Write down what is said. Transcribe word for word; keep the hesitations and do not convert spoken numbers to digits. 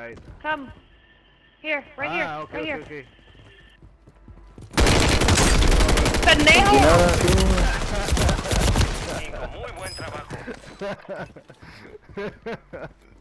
right. Come. Here, right here, Ah, okay, right okay, here. okay. ¡Pendejo! Muy buen trabajo.